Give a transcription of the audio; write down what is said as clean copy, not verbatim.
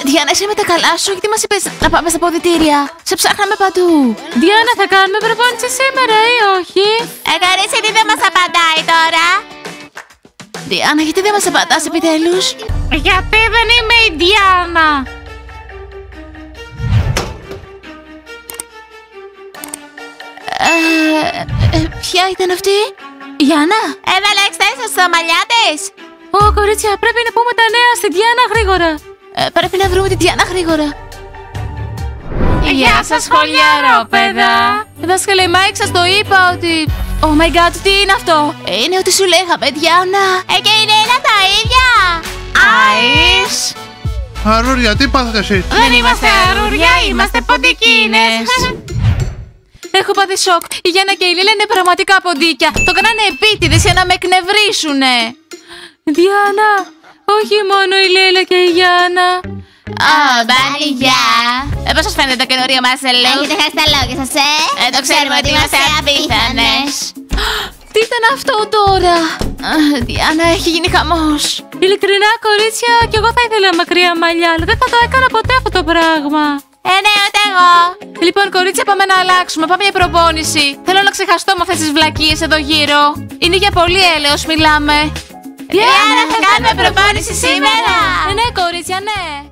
Διάννα, είσαι με τα καλά σου, γιατί μας είπες να πάμε στα ποδητήρια? Σε ψάχναμε παντού. Διάννα, θα κάνουμε προπόνηση σήμερα ή όχι? Κορίτσι, τι δεν μας απαντάει τώρα? Διάννα, γιατί δεν μας απαντάς επιτέλους? Γιατί δεν είμαι η Διάννα. Ποια ήταν αυτή? Γιάννα? Έβαλε εξτάσεις στα μαλλιά της. Ω, κορίτσια, πρέπει να πούμε τα νέα στη Διάννα γρήγορα. Πρέπει να βρούμε τη Διάννα γρήγορα. Γεια σας, σχολιαρόπαιδα. Δάσκαλε, η Μάικ σας το είπα ότι... Oh my god, τι είναι αυτό? Είναι ό,τι σου λέγαμε, Διάννα. Και είναι τα ίδια. Αΐς. Αρούρια, τι πάθατε εσείς? Δεν είμαστε αρούρια, είμαστε ποντικίνες. Έχω πάθει σοκ. Η Γιάννα και η Λίλα είναι πραγματικά ποντίκια. Το κάνανε επίτηδες για να με εκνευρίσουνε. Διάννα, όχι μόνο η Λίλα και η Γιάννα. Μπανιγιά. Πώς σας φαίνεται τα καινούρια μας ελέγχου? Έχετε χάσει τα λόγια σας, Το ξέρουμε ότι είμαστε απίθανες. Τι ήταν αυτό τώρα? Διάννα, έχει γίνει χαμός. Ειλικρινά, κορίτσια, κι εγώ θα ήθελα μακριά μαλλιά, αλλά δεν θα το έκανα ποτέ αυτό το πράγμα. Ναι, ούτε εγώ. Λοιπόν, κορίτσια, πάμε να αλλάξουμε. Πάμε για προπόνηση. Θέλω να ξεχαστώ με αυτές τις βλακίες εδώ γύρω. Είναι για πολύ έλεος, μιλάμε. Διάννα, θα κάνουμε προπόνηση σήμερα. Ναι, κορίτσια, ναι.